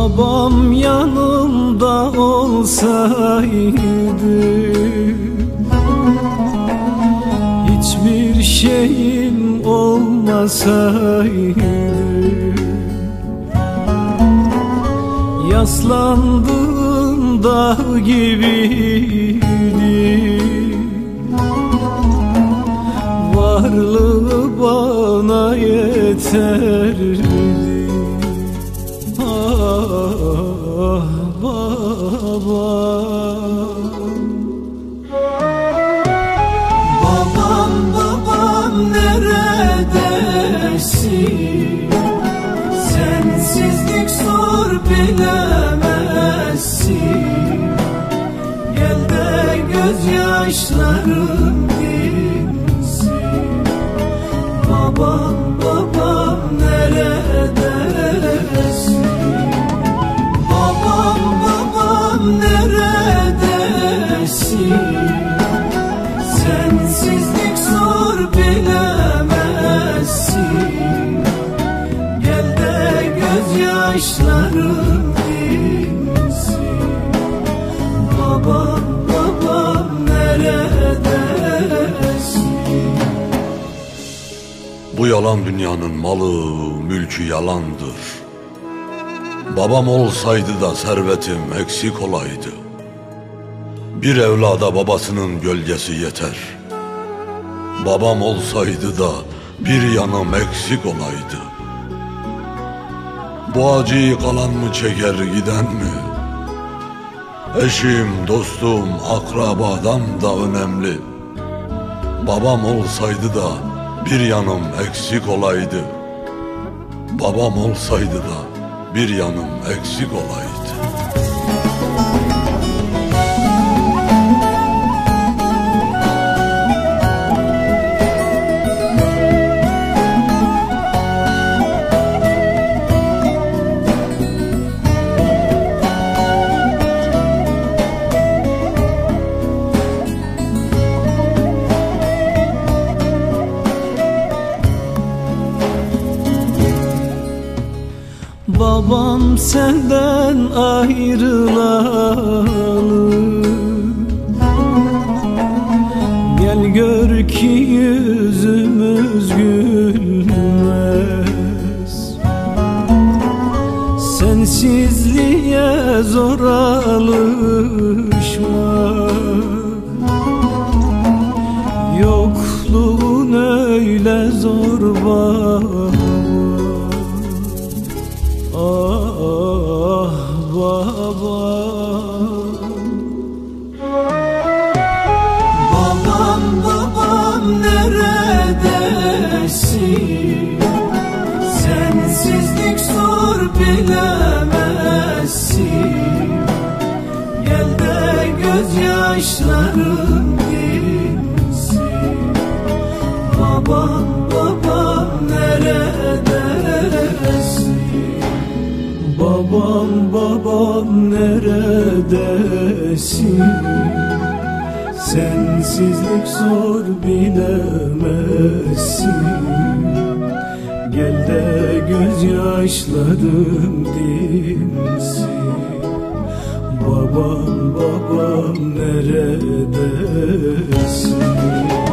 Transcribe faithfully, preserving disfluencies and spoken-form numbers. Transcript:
Babam yanımda olsaydı hiçbir şeyim olmasaydı, yaslandığım dağ gibiydi, varlığı bana yeterdi. Ah baba, babam babam neredesin? Sensizlik zor bilemezsin. Gel de gözyaşlarım dinsin. Babam babam neredesin? Babam babam neredesin? Sensizlik zor bilemezsin. Gel de gözyaşlarım dinsin. Babam babam neredesin? Bu yalan dünyanın malı, mülkü yalandır. Babam olsaydı da servetim eksik olaydı. Bir evlada babasının gölgesi yeter. Babam olsaydı da bir yanım eksik olaydı. Bu acıyı kalan mı çeker giden mi? Eşim, dostum, akrabadan da önemli. Babam olsaydı da bir yanım eksik olaydı. Babam olsaydı da bir yanım eksik olaydı. Babam senden ayrılalı, gel gör ki yüzümüz gülmez. Sensizliğe zor alışmak, yokluğun öyle zor baba. Ah baba, babam babam neredesin? Sensizlik zor bilemezsin. Gel de gözyaşlarım dinsin. Babam babam neredesin? Babam babam neredesin? Sensizlik zor bilemezsin. Gel de gözyaşlarım dinsin. Babam babam neredesin?